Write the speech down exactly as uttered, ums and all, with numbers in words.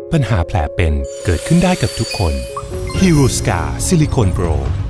ปัญหาแผลเป็นเกิดขึ้นได้กับทุกคน Hero Scar ซิลิโคนโปร